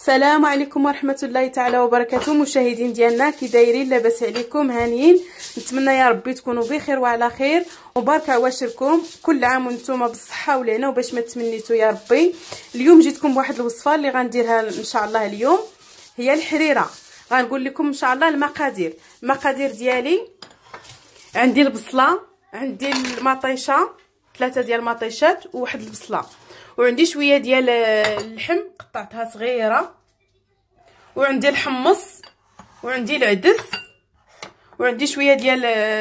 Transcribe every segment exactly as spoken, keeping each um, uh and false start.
السلام عليكم ورحمه الله تعالى وبركاته. مشاهدين ديالنا كي دايرين؟ لاباس عليكم؟ هانيين؟ نتمنى يا ربي تكونوا بخير وعلى خير وبارك عواشركم. كل عام وانتم بالصحه والهنا وباش ما تمنيتوا يا ربي. اليوم جيتكم بواحد الوصفه اللي غنديرها ان شاء الله اليوم، هي الحريره. غنقول لكم ان شاء الله المقادير. المقادير ديالي: عندي البصله، عندي المطيشه، ثلاثه ديال المطيشات وواحد البصله، وعندي شويه ديال اللحم قطعتها صغيره، وعندي الحمص، وعندي العدس، وعندي شويه ديال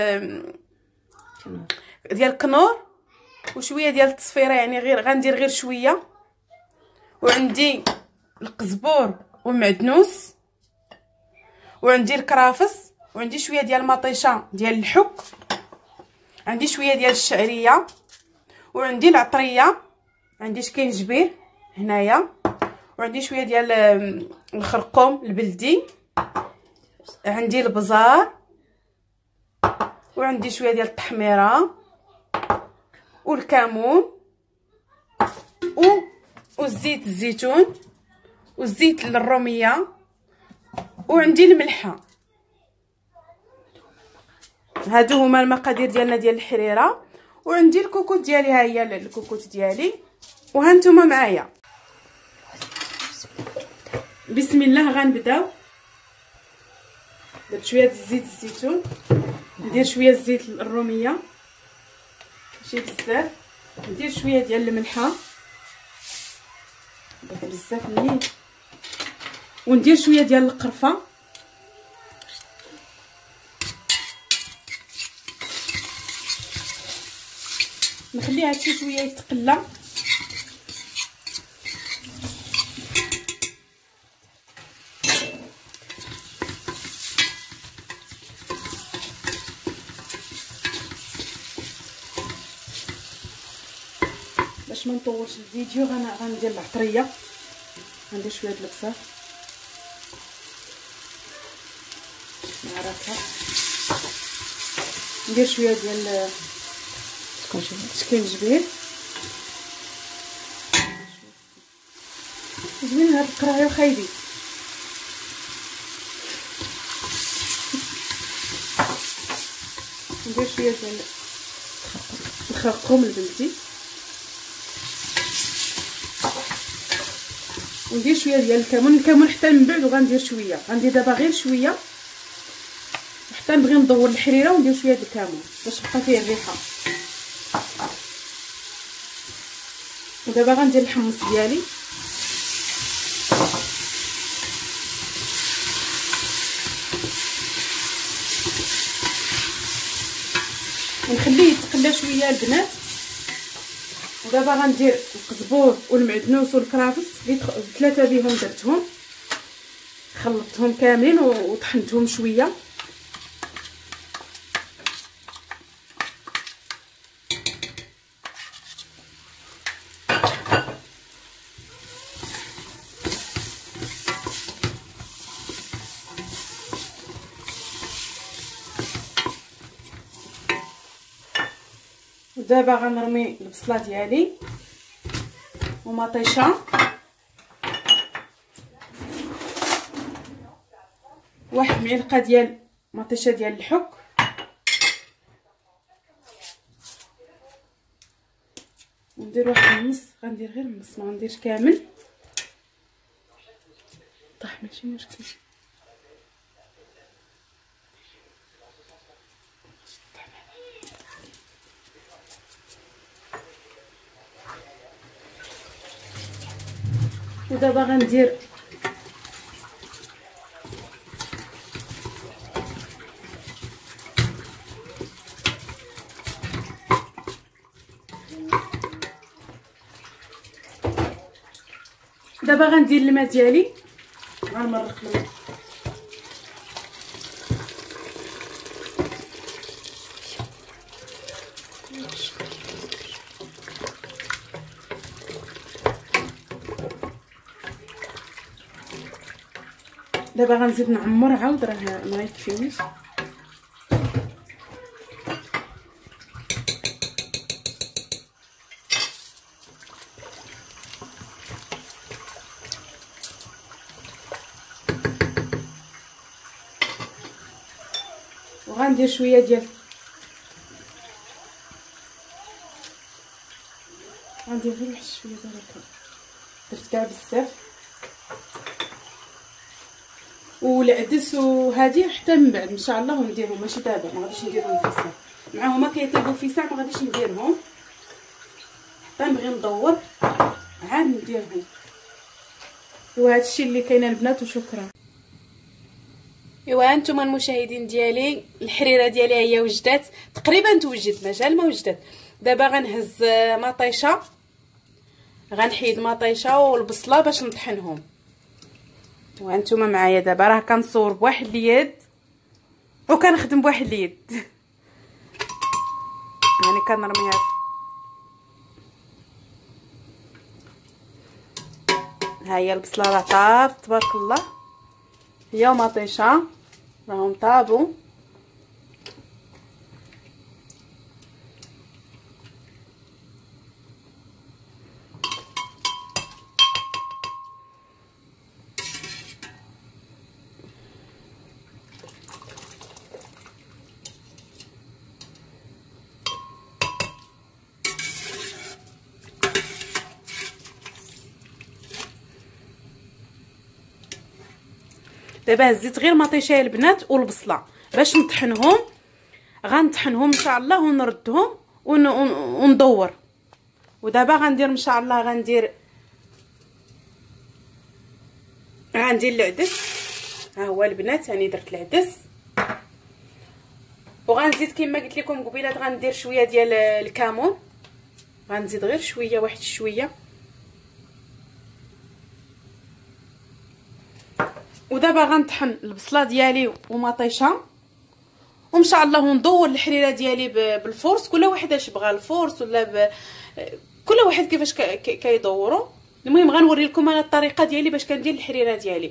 ديال الكنور، وشويه ديال التصفيره، يعني غير غندير غير شويه، وعندي القزبور والمعدنوس، وعندي الكرافس، وعندي شويه ديال المطيشه ديال الحك، عندي شويه ديال الشعريه، وعندي العطريه، عندي شكينجبير هنايا، وعندي شويه ديال الخرقوم البلدي، عندي البزار، وعندي شويه ديال التحميره والكمون و والزيت الزيتون والزيت الروميه، وعندي الملحه. هادو هما المقادير ديالنا ديال الحريره. وعندي الكوكوت ديالي، ها هي الكوكوت ديالي، وهانتوما معايا. بسم الله غنبداو. درت شويه ديال الزيت الزيتون، ندير شويه الزيت الروميه ماشي بزاف، ندير شويه ديال الملحه بزاف منين، وندير شويه ديال القرفه، نخليها شي شويه يتقلى. باش ما نطولش الفيديو غانا غندير العطريه، غندير شويه د البصل مع راسها، ندير شويه ديال شكينجبير. زوين هاد القرايه وخايبين. ندير شويه ديال الخرقوم البلدي، وندير شويه ديال الكمون. الكمون حتى من بعد وغندير شويه، غندير دابا غير شويه حتى نبغي ندور الحريره، وندير شويه ديال الكمون باش تبقى فيه الريحه. ودابا غندير الحمص ديالي، ونخليه يتقلى شويه البنات. ودابا غندير القزبور والمعدنوس والكرافس، ثلاثه بهم درتهم، خلطتهم كاملين وطحنتهم شويه. ودابا غنرمي البصله ديالي ومطيشه واحد معلقه ديال مطيشه ديال الحك، وندير واحد النص، غندير غير النص ما غنديرش كامل، طاح ماشي مشكل. ودابا غندير دابا غندير الماء ديالي، غنمرق الماء. دابا غنزيد نعمر عاود، راه ما يكفينيش. وغندير شويه ديال غندير غير واحد شويه برك، درت كاع بزاف. والعدس وهذه حتى من بعد ان شاء الله ونديرهم، ماشي دابا، ما غاديش نديرهم فيساع معاهم، كيطيبوا فيساع ما غاديش نديرهم، حتى نبغي ندور عاد نديرهم. وهذا الشيء اللي كاين البنات وشكرا. ايوا هانتوما المشاهدين ديالي، الحريره ديالي هي وجدات تقريبا، توجد مازال ما وجدت. دابا غنهز مطيشه، غنحيد مطيشه والبصله باش نطحنهم. وانتوما معايا دابا راه كنصور بواحد اليد وكنخدم بواحد اليد يعني كنرميها. ها هي البصله راه طاب تبارك الله، هي ومطيشه راهم طابوا. دابا هزيت غير مطيشه البنات والبصله باش نطحنهم، غنطحنهم ان شاء الله ونردهم وندور. ودابا غندير ان شاء الله غندير غندير العدس. ها هو البنات راني درت العدس، وغنزيد كما قلت لكم قبيلات غندير شويه ديال الكمون، غنزيد غير شويه واحد شويه. ودابا غنطحن البصله ديالي ومطيشه وان شاء الله وندور الحريره ديالي بالفورس، كل واحد اش بغى الفورس ولا ب... كل واحد كيفاش كيدوروا. المهم غنوري لكم انا الطريقه ديالي باش كندير الحريره ديالي.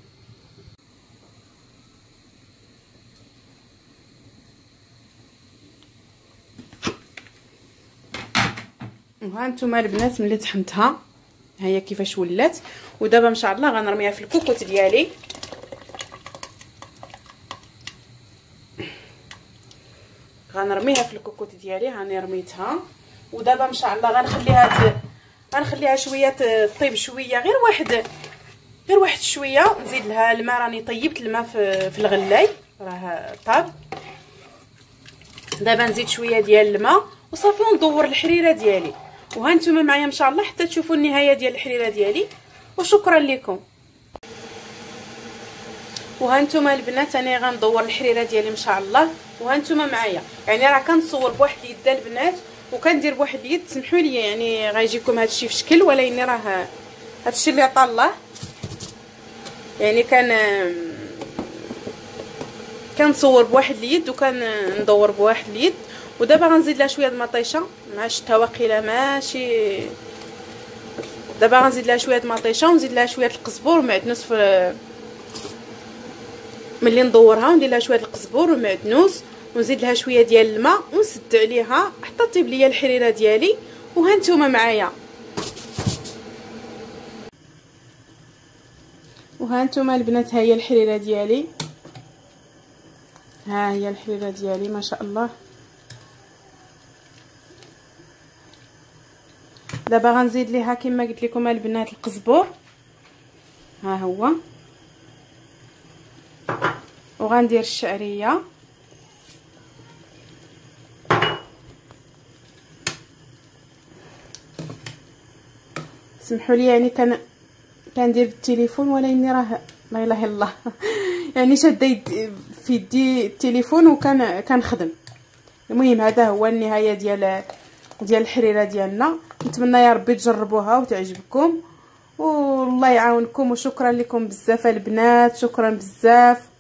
وها نتوما البنات ملي طحنتها ها هي كيفاش ولات. ودابا ان شاء الله غنرميها في الكوكوط ديالي. غنرميها في الكوكوط ديالي، هاني رميتها. ودابا ان شاء الله غنخليها غنخليها شويه طيب، شويه غير واحد غير واحد شويه. نزيد لها الماء، راني طيبت الماء في, في الغلاي راه طاب. دابا نزيد شويه ديال الماء وصافي وندور الحريره ديالي. وها نتوما معايا ان شاء الله حتى تشوفوا النهايه ديال الحريره ديالي. وشكرا لكم. وها نتوما البنات انا غندور الحريره ديالي ان شاء الله. وها نتوما معايا يعني راه كنصور بواحد اليد البنات وكندير بواحد اليد، سمحوا لي يعني غيجيكم هذا الشيء في شكل، ولكن راه هذا الشيء اللي عطا الله. يعني كان كنصور بواحد اليد وكندور بواحد اليد. ودابا غنزيد لها شويه د المطيشه مع شتا واقيلا ماشي. دابا غنزيد لها شويه د المطيشه ونزيد لها شويه د القزبور ومعدنوس في ملي ندورها، وندير لها شويه د القزبور ومعدنوس ونزيد لها شويه ديال الماء ونسد عليها حتى طيب ليا الحريره ديالي. وها نتوما معايا، وها نتوما البنات ها هي الحريره ديالي، ها هي الحريره ديالي ما شاء الله. دابا غنزيد ليها كما قلت لكم البنات القزبور، ها هو، وغندير الشعريه، سمحوا لي يعني كان كندير بالتليفون ولكن راه لا اله الا الله يعني شاده في يدي التليفون وكان كنخدم. المهم هذا هو النهايه ديال ديال الحريره ديالنا. نتمنى يا ربي تجربوها وتعجبكم والله يعاونكم. وشكرا لكم بزاف البنات، شكرا بزاف.